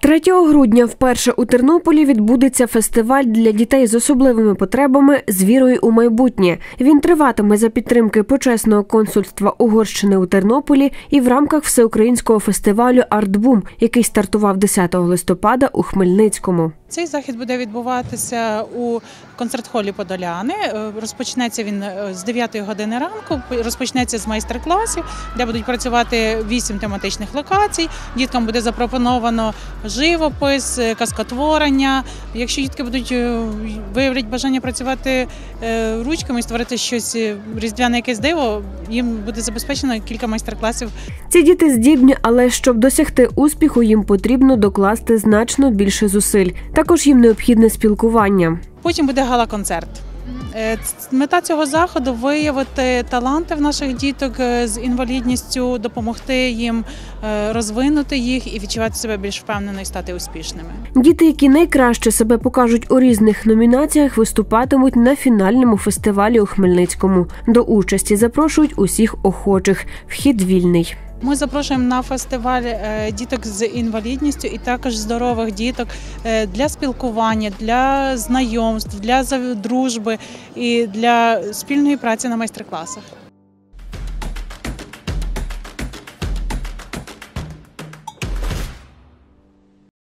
3 грудня вперше у Тернополі відбудеться фестиваль для дітей з особливими потребами «З вірою у майбутнє». Він триватиме за підтримки почесного консульства Угорщини у Тернополі і в рамках всеукраїнського фестивалю «Артбум», який стартував 10 листопада у Хмельницькому. Цей захід буде відбуватися у концерт-холі «Подоляни». Розпочнеться він з 9 години ранку, розпочнеться з майстер-класів, де будуть працювати 8 тематичних локацій. Діткам буде запропоновано живопис, казкотворення. Якщо дітки виявлять бажання працювати ручками і створити щось різдвяне, якесь диво, їм буде забезпечено кілька майстер-класів. Ці діти здібні, але щоб досягти успіху, їм потрібно докласти значно більше зусиль. Також їм необхідне спілкування. Потім буде гала-концерт. Мета цього заходу – виявити таланти в наших діток з інвалідністю, допомогти їм розвинути їх і відчувати себе більш впевнено і стати успішними. Діти, які найкраще себе покажуть у різних номінаціях, виступатимуть на фінальному фестивалі у Хмельницькому. До участі запрошують усіх охочих. Вхід вільний. Ми запрошуємо на фестиваль діток з інвалідністю і також здорових діток для спілкування, для знайомств, для дружби і для спільної праці на майстер-класах.